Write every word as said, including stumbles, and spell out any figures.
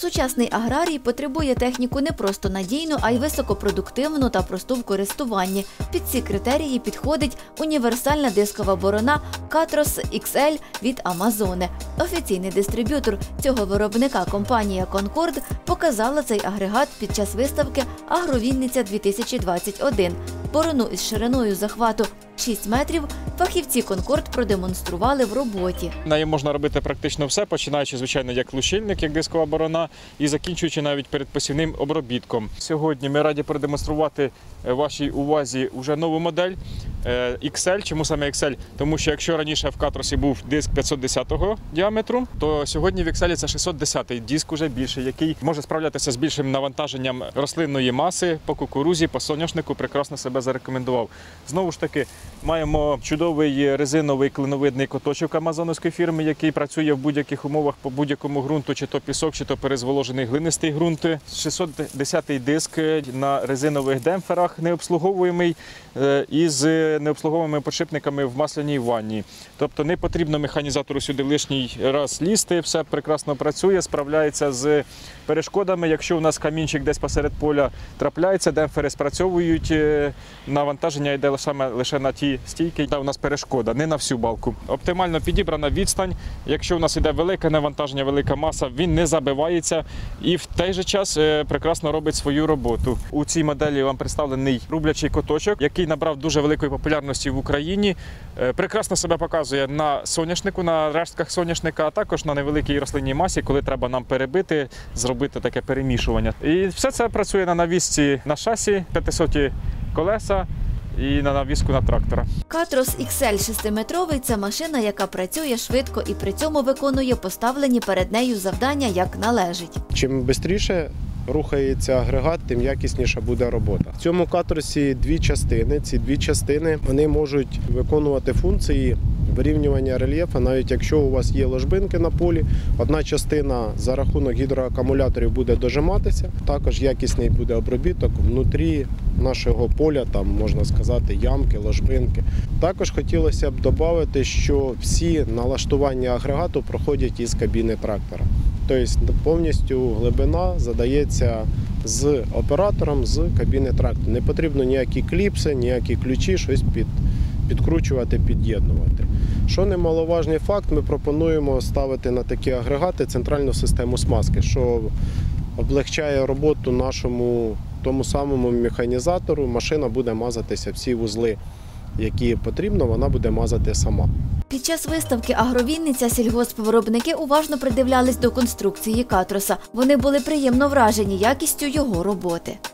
Сучасний аграрій потребує техніку не просто надійну, а й високопродуктивну та просту в користуванні. Під ці критерії підходить універсальна дискова борона Катрос ікс ель від Амазоне. Офіційний дистриб'ютор цього виробника компанія «Конкорд» показала цей агрегат під час виставки «Агровінниця-дві тисячі двадцять один». Борону із шириною захвату шість метрів фахівці «Конкорд» продемонстрували в роботі. Нею можна робити практично все, починаючи, звичайно, як лущильник, як дискова борона, і закінчуючи навіть передпосівним обробітком. Сьогодні ми раді продемонструвати вашій увазі вже нову модель ікс ель. Чому саме ікс ель? Тому що якщо раніше в Катросі був диск п'ятсот десятого діаметру, то сьогодні в ікс ель це шістсот десятий диск, уже більший, який може справлятися з більшим навантаженням рослинної маси по кукурузі, по соняшнику, прекрасно себе зарекомендував. Знову ж таки, маємо чудовий резиновий клиновидний коточок амазоновської фірми, який працює в будь-яких умовах по будь-якому ґрунту, чи то пісок, чи то перезволожений глинистий ґрунт. шістсот десятий диск на резинових демпферах, необслуговуємий, із необслуговуємими подшипниками в масляній ванні. Тобто не потрібно механізатору сюди лишній раз лізти, все прекрасно працює, справляється з перешкодами. Якщо у нас камінчик десь посеред поля трапляється, демпфери спрацьовують, навантаження йде саме лише на ті стійки, де у нас перешкода, не на всю балку. Оптимально підібрана відстань. Якщо у нас йде велике навантаження, велика маса, він не забивається і в той же час прекрасно робить свою роботу. У цій моделі вам представлений рублячий коточок, який набрав дуже великої популярності в Україні. Прекрасно себе показує на соняшнику, на рештках соняшника, а також на невеликій рослинній масі, коли треба нам перебити, зробити таке перемішування. І все це працює на навісці на шасі, п'ятисоті колеса і на навіску на трактора. Катрос ікс ель шестиметровий – це машина, яка працює швидко і при цьому виконує поставлені перед нею завдання як належить. Чим швидше рухається агрегат, тим якісніша буде робота. В цьому катросі дві частини. Ці дві частини вони можуть виконувати функції вирівнювання рельєфу, навіть якщо у вас є ложбинки на полі. Одна частина за рахунок гідроакумуляторів буде дожиматися, також якісний буде обробіток внутрі нашого поля, там можна сказати, ямки, ложбинки. Також хотілося б додати, що всі налаштування агрегату проходять із кабіни трактора. Тобто повністю глибина задається з оператором з кабіни трактора. Не потрібно ніякі кліпси, ніякі ключі, щось під, підкручувати, під'єднувати. Що немаловажний факт, ми пропонуємо ставити на такі агрегати центральну систему смазки, що облегчає роботу нашому тому самому механізатору. Машина буде мазатися всі вузли, які потрібно, вона буде мазати сама. Під час виставки «Агровінниця» сільгоспвиробники уважно придивлялись до конструкції Катроса. Вони були приємно вражені якістю його роботи.